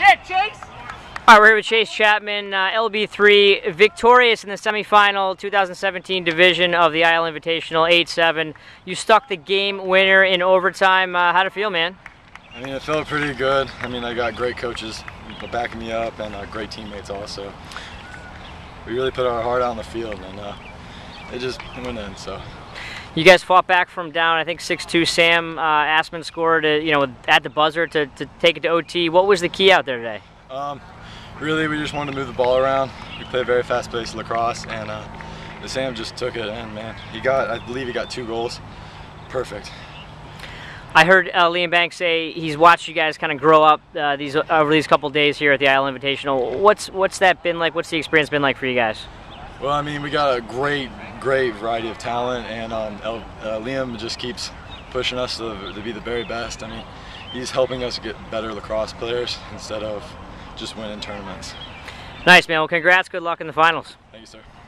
it, Chase! All right, we're here with Chase Chapman, LB3, victorious in the semifinal 2017 division of the IL Invitational 8-7. You stuck the game winner in overtime. How'd it feel, man? I mean, it felt pretty good. I mean, I got great coaches backing me up and great teammates also. We really put our heart out on the field, and it just went in. So. You guys fought back from down, I think 6-2. Sam Assman scored, at the buzzer to take it to OT. What was the key out there today? Really, we just wanted to move the ball around. We play very fast-paced lacrosse, and Sam just took it in, man. I believe he got 2 goals. Perfect. I heard Liam Banks say he's watched you guys kind of grow up over these couple days here at the IL Invitational. What's that been like? What's the experience been like for you guys? Well, I mean, we got a great variety of talent, and Liam just keeps pushing us to be the very best. I mean, he's helping us get better lacrosse players instead of just winning tournaments. Nice, man. Well, congrats. Good luck in the finals. Thank you, sir.